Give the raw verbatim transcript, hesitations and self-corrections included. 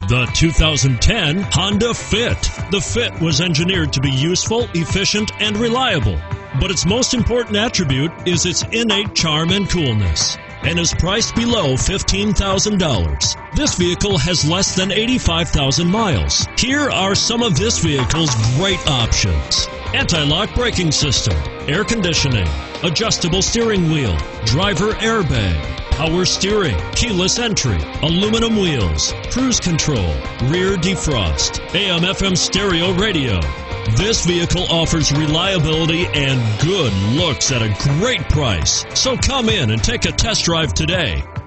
The two thousand ten Honda Fit. The Fit was engineered to be useful, efficient, and reliable. But its most important attribute is its innate charm and coolness, and is priced below fifteen thousand dollars. This vehicle has less than eighty-five thousand miles. Here are some of this vehicle's great options: anti-lock braking system, air conditioning, adjustable steering wheel, driver airbag, power steering, keyless entry, aluminum wheels, cruise control, rear defrost, A M F M stereo radio. This vehicle offers reliability and good looks at a great price. So come in and take a test drive today.